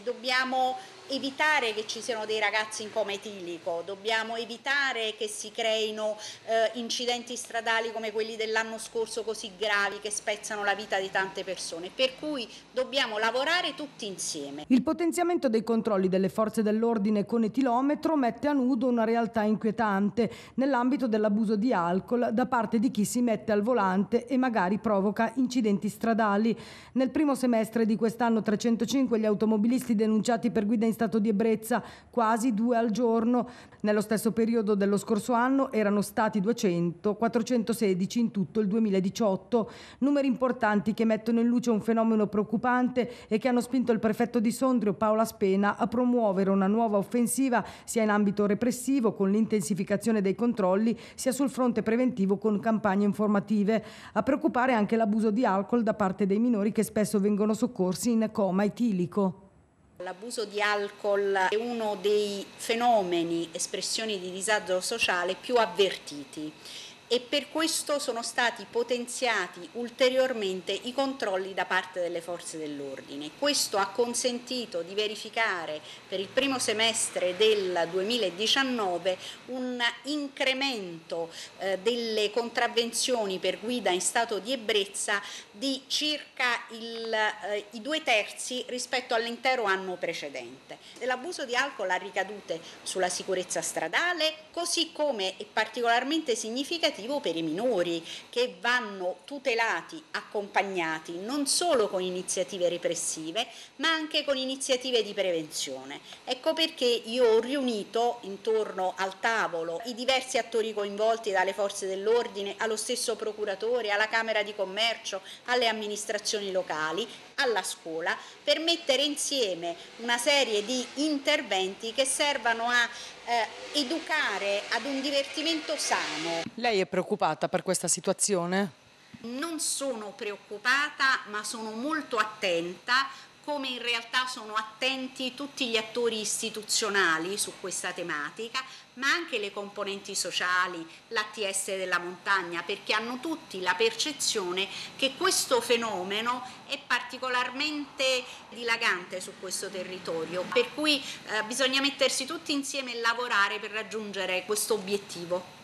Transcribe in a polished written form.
Dobbiamo evitare che ci siano dei ragazzi in coma etilico, dobbiamo evitare che si creino incidenti stradali come quelli dell'anno scorso così gravi che spezzano la vita di tante persone, per cui dobbiamo lavorare tutti insieme. Il potenziamento dei controlli delle forze dell'ordine con etilometro mette a nudo una realtà inquietante nell'ambito dell'abuso di alcol da parte di chi si mette al volante e magari provoca incidenti stradali. Nel primo semestre di quest'anno 305 gli automobilisti denunciati per guida in stato di ebbrezza, quasi 2 al giorno. Nello stesso periodo dello scorso anno erano stati 200, 416 in tutto il 2018. Numeri importanti che mettono in luce un fenomeno preoccupante e che hanno spinto il prefetto di Sondrio, Paola Spena, a promuovere una nuova offensiva sia in ambito repressivo con l'intensificazione dei controlli, sia sul fronte preventivo con campagne informative. A preoccupare anche l'abuso di alcol da parte dei minori che spesso vengono soccorsi in coma etilico. L'abuso di alcol è uno dei fenomeni, espressioni di disagio sociale più avvertiti e per questo sono stati potenziati ulteriormente i controlli da parte delle forze dell'ordine. Questo ha consentito di verificare per il primo semestre del 2019 un incremento delle contravvenzioni per guida in stato di ebbrezza di circa i 2/3 rispetto all'intero anno precedente. L'abuso di alcol ha ricadute sulla sicurezza stradale, così come è particolarmente significativo per i minori che vanno tutelati, accompagnati non solo con iniziative repressive ma anche con iniziative di prevenzione. Ecco perché io ho riunito intorno al tavolo i diversi attori coinvolti dalle forze dell'ordine, allo stesso procuratore, alla Camera di Commercio, alle amministrazioni locali, alla scuola, per mettere insieme una serie di interventi che servano a educare ad un divertimento sano. Lei è preoccupata per questa situazione? Non sono preoccupata, ma sono molto attenta, come in realtà sono attenti tutti gli attori istituzionali su questa tematica, ma anche le componenti sociali, l'ATS della montagna, perché hanno tutti la percezione che questo fenomeno è particolarmente dilagante su questo territorio, per cui bisogna mettersi tutti insieme e lavorare per raggiungere questo obiettivo.